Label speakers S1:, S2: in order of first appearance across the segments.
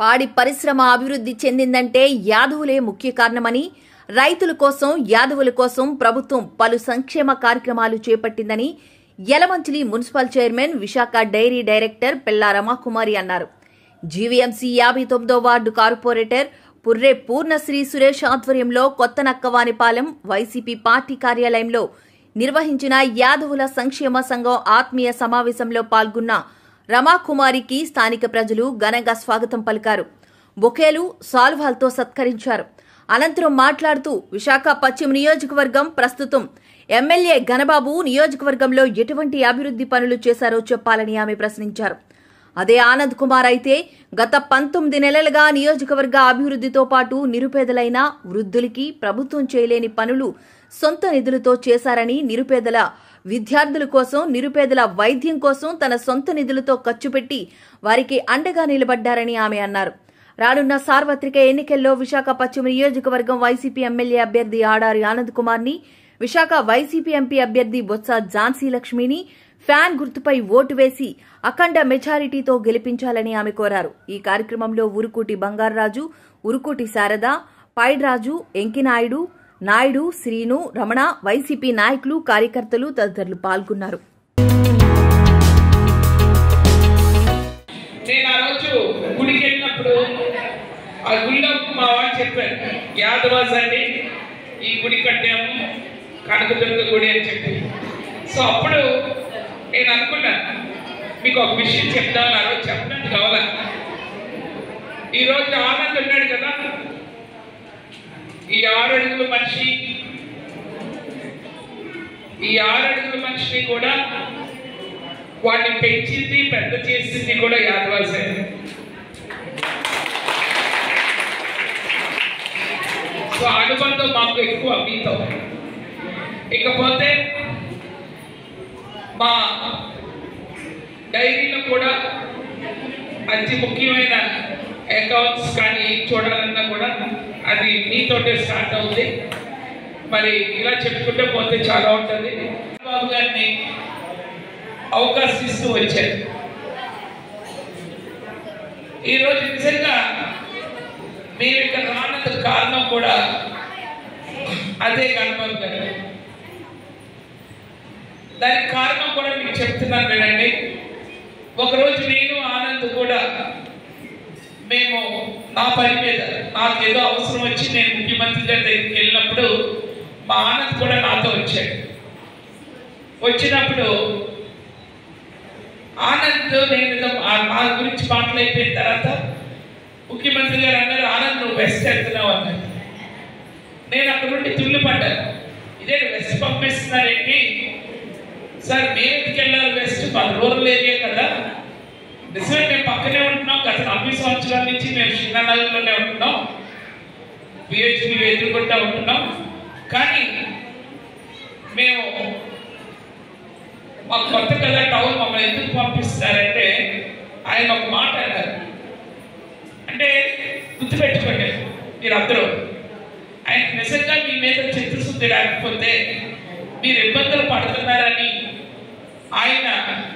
S1: పాడి పరిశ్రమ అభివృద్ధి చెందిందంటే యాదవులే ముఖ్య కారణమని, రైతుల కోసం యాదవుల కోసం ప్రభుత్వం పలు సంక్షేమ కార్యక్రమాలు చేపట్టిందని Yelamanchili municipal chairman, Visakha dairy director Pella Ramakumari అన్నారు. జీవీఎంసీ 59వ వార్డు కార్పొరేటర్ పుర్రె పూర్ణశ్రీ సురేష్ ఆధ్వర్యంలో కొత్త నక్కవానిపాలెం వైసీపీ పార్టీ కార్యాలయంలో నిర్వహించిన యాదవుల సంక్షేమ సంఘం ఆత్మీయ సమావేశంలో పాల్గొన్న రమాకుమారికి స్థానిక ప్రజలు ఘనంగా స్వాగతం పలికారు. బొకేలు, సాల్వాలతో సత్కరించారు. అనంతరం మాట్లాడుతూ విశాఖ పశ్చిమ నియోజకవర్గం ప్రస్తుతం ఎమ్మెల్యే ఘనబాబు నియోజకవర్గంలో ఎటువంటి అభివృద్ధి పనులు చేశారో చెప్పాలని ఆమె ప్రశ్నించారు. అదే ఆనంద్ కుమార్ అయితే గత 19 నెలలుగా నియోజకవర్గ అభివృద్ధితో పాటు నిరుపేదలైన వృద్ధులకి ప్రభుత్వం చేయలేని పనులు సొంత నిధులతో చేశారని, నిరుపేదల విద్యార్థుల కోసం, నిరుపేదల వైద్యం కోసం తన సొంత నిధులతో ఖర్చు పెట్టి వారికి అండగా నిలబడ్డారని ఆమె అన్నారు. రానున్న సార్వత్రిక ఎన్నికల్లో విశాఖ పశ్చిమ నియోజకవర్గం వైసీపీ ఎమ్మెల్యే అభ్యర్థి ఆడారి ఆనంద్ కుమార్ ని, విశాఖ వైసీపీ ఎంపీ అభ్యర్థి బొత్స ఝాన్సీ లక్ష్మిని ఫ్యాన్ గుర్తుపై ఓటు వేసి అఖండ మెజారిటీతో గెలిపించాలని ఆమె కోరారు. ఈ కార్యక్రమంలో ఉరుకూటి బంగారరాజు, ఉరుకూటి శారద, పైడ్రాజు, ఎంకినాయుడు, నాయుడు, శ్రీను, రమణ, వైసీపీ నాయకులు, కార్యకర్తలు తదితరులు పాల్గొన్నారు.
S2: నేను ఆ రోజు గుడికి వెళ్ళినప్పుడు ఆ గుడిలో మా వాళ్ళు చెప్పారు, యాదవాస్ అండి ఈ గుడి కట్టాము, కనకదుర్గ గుడి అని చెప్పి. సో అప్పుడు నేను అనుకున్నాను, మీకు ఒక విషయం చెప్తాను. ఆ రోజు చెప్పడానికి కావాలా, ఈరోజు ఆనంద్ ఉన్నాడు కదా, ఈ 6 అడుగుల మనిషి, ఈ 6 అడుగుల మనిషిని కూడా వాడిని పెంచింది, పెద్ద చేసింది కూడా యాదవాసే. సో అనుబంధం మాకు ఎక్కువ మీతో. ఇకపోతే మా డైరీలో కూడా అతి ముఖ్యమైన అకౌంట్స్ కానీ చూడాలన్నా కూడా అది మీతోటే స్టార్ట్ అవుతుంది. మరి ఇలా చెప్పుకుంటే పోతే చాలా ఉంటుంది. బాబు గారిని అవకాశం ఇస్తూ వచ్చారు. ఈరోజు నిజంగా మేము ఇక్కడ రానందుకు కారణం కూడా అదే గణబాబు గారు. దానికి కారణం కూడా మీకు చెప్తున్నాను వినండి. ఒకరోజు నేను ఆనంద్ కూడా మేము నా పని మీద నాకు ఏదో అవసరం వచ్చి నేను ముఖ్యమంత్రి గారి దగ్గరికి వెళ్ళినప్పుడు మా ఆనంద్ కూడా నాతో వచ్చాడు. వచ్చినప్పుడు ఆనంద్ నేను నా గురించి మాట్లాడిపోయిన తర్వాత ముఖ్యమంత్రి గారు అన్నారు, ఆనంద్ నువ్వు వెస్ట్ వెళ్తున్నావు అన్నారు. నేను అక్కడ నుండి తుల్లి పడ్డాను. ఇదే వెస్ట్ పంపిస్తున్నారేంటి సార్, మేము ఎందుకు వెళ్ళాలి వెస్ట్, మా రూరల్ ఏరియా కదా. నిజమే, మేము పక్కనే ఉంటున్నాం. గత 40 సంవత్సరాల నుంచి మేము శ్రీనగర్లోనే ఉంటున్నాం, పిహెచ్పి ఎదుర్కొంటూ ఉంటున్నాం. కానీ మేము మాకు కొత్త కదా టౌన్, మమ్మల్ని ఎందుకు పంపిస్తారంటే ఆయన ఒక మాట అన్నారు. అంటే గుర్తుపెట్టుకోండి మీరు అందరూ, ఆయన నిజంగా మీ మీద చిత్తశుద్ధి లేకపోతే మీరు ఇబ్బందులు పడుతున్నారని ఆయన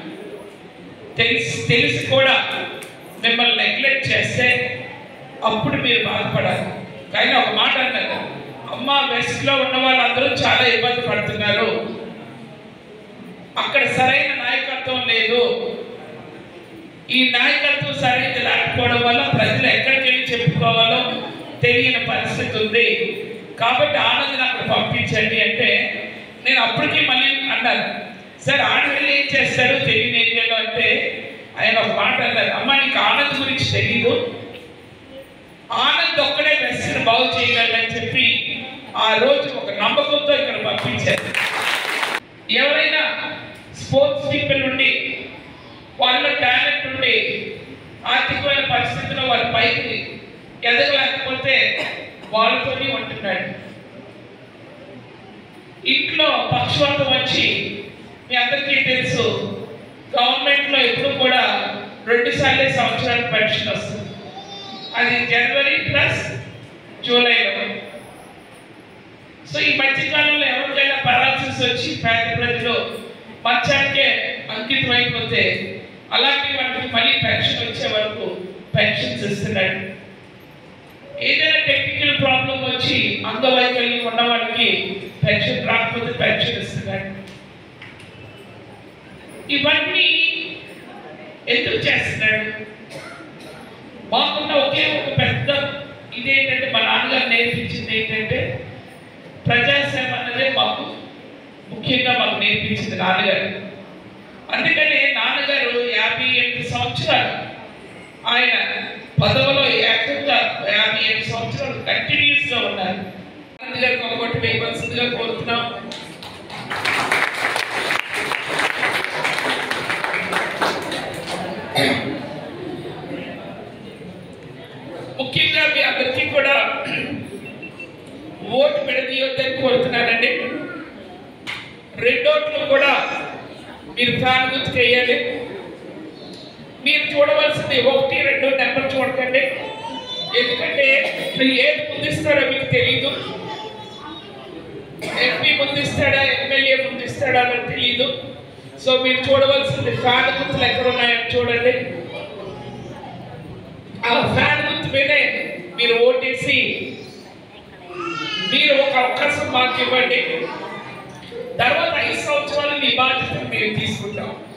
S2: తెలిసి కూడా మిమ్మల్ని నెగ్లెక్ట్ చేస్తే అప్పుడు మీరు బాధపడాలి. కానీ ఒక మాట అన్నారు, అమ్మ వెస్ట్లో ఉన్న వాళ్ళందరూ చాలా ఇబ్బంది పడుతున్నారు, అక్కడ సరైన నాయకత్వం లేదు, ఈ నాయకత్వం సరైనది లేకపోవడం వల్ల ప్రజలు ఎక్కడికి వెళ్ళి చెప్పుకోవాలో తెలియని పరిస్థితి ఉంది, కాబట్టి ఆనంద్ అక్కడ పంపించండి అంటే నేను అప్పటికీ మళ్ళీ అన్నాను, సార్ ఆడపిల్ల ఏం చేస్తారో తెలియని ఏరియాలో అంటే ఆయన ఒక మాట అన్నారు, అమ్మ నీకు ఆనంద్ గురించి తెలీదు, ఆనంద్ ఒక్కడే వెస్ట్ని బాగు చేయగలరని చెప్పి ఆ రోజు ఒక నమ్మకంతో ఇక్కడ పంపించారు. ఎవరైనా స్పోర్ట్స్ పీపుల్ ఉండి వాళ్ళ టాలెంట్ ఉండి ఆర్థికమైన పరిస్థితుల్లో వాళ్ళ పైకి ఎదగలేకపోతే వాళ్ళతోనే ఉంటున్నాడు. ఇంట్లో పక్షవాతం వచ్చి మీ అందరికీ తెలుసు, గవర్నమెంట్లో ఎప్పుడు కూడా 2 సార్లు సంవత్సరానికి పెన్షన్ వస్తుంది. అది జనవరి ప్లస్ జూలైలో. సో ఈ మధ్యకాలంలో ఎవరికైనా పారాలసిస్ వచ్చి పేద ప్రజలు మంచానికే అంకితం అయిపోతే అలాంటి వాళ్ళకి మళ్ళీ పెన్షన్ వచ్చే వరకు పెన్షన్స్ ఇస్తున్నాడు. ఏదైనా టెక్నికల్ ప్రాబ్లం వచ్చి అంగవైకల్యం ఉన్న వాళ్ళకి పెన్షన్ రాకపోతే పెన్షన్ ఇస్తున్నాడు. ఇవన్నీ ఎందుకు చేస్తున్నాడు? మాకున్న ఒకే ఒక పెద్ద ఇదేంటంటే మా నాన్నగారు నేర్పించింది ఏంటంటే ప్రజాసేవ అన్నదే మాకు ముఖ్యంగా మాకు నేర్పించింది నాన్నగారు. అందుకనే నాన్నగారు 58 సంవత్సరాలు ఆయన పదవిలో ఏకంగా 58 సంవత్సరాలు కంటిన్యూస్గా ఉన్నారు. నాన్నగారు కొనగొట్టి వేయవలసిందిగా కోరుతున్నాం. ముఖ్యంగా మీ అందరికీ కూడా ఓటు విడదీయొద్దని కోరుతున్నానండి. 2 ఓట్లు కూడా మీరు ఫ్యాన్ గుర్తుకు వేయాలి. మీరు చూడవలసింది 1, 2 నెంబర్ చూడకండి. ఎందుకంటే మీరు ఏది ముందిస్తారో మీకు తెలీదు. ఎంపీ ముందిస్తాడా, ఎమ్మెల్యే ముందిస్తాడా అని తెలీదు. సో మీరు చూడవలసింది ఫ్యాన్ గుర్తులు ఎక్కడ ఉన్నాయని చూడండి. ఆ ఫ్యాన్ గుర్తు మీదే మీరు ఓటేసి మీరు ఒక అవకాశం మాకు ఇవ్వండి. తర్వాత 5 సంవత్సరాలు మీ బాధ్యతను మేము తీసుకుంటాం.